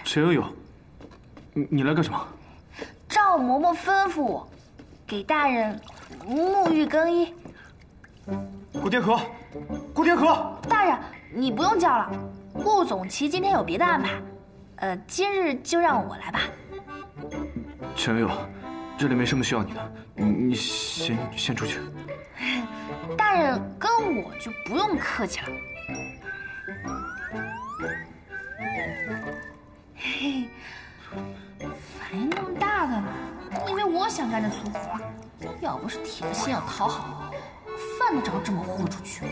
陈悠悠，你来干什么？ 赵嬷嬷吩咐我，给大人沐浴更衣。 顾天河，顾天河！ 大人，你不用叫了，顾总旗今天有别的安排，今日就让我来吧。 陈悠悠，这里没什么需要你的，你先出去。 大人跟我就不用客气了。嘿，反应那么大干嘛？你以为我想干这粗活？要不是铁了心要讨好，犯得着这么豁出去？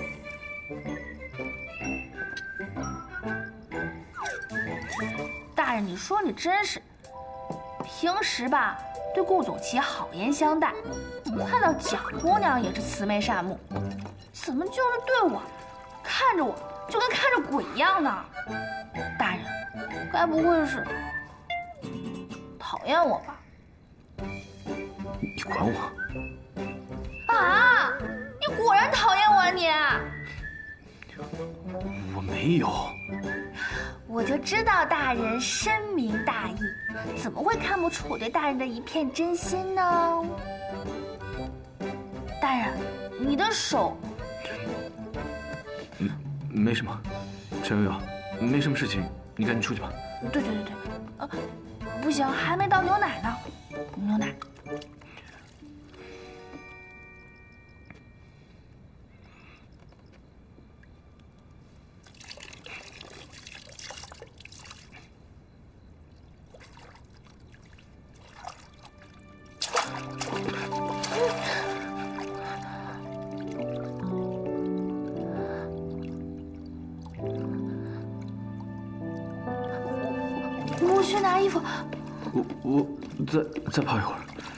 大人，你说你真是，平时吧对顾总旗好言相待，看到蒋姑娘也是慈眉善目，怎么就是对我，看着我就跟看着鬼一样呢？大人，该不会是讨厌我吧？ 你管我？ 啊！你果然讨厌我啊你！ 我没有。 我就知道大人深明大义，怎么会看不出我对大人的一片真心呢？大人，你的手…… 没什么，陈悠悠，没什么事情，你赶紧出去吧。 对，不行，还没倒牛奶呢，牛奶。我去拿衣服。 我再泡一会儿。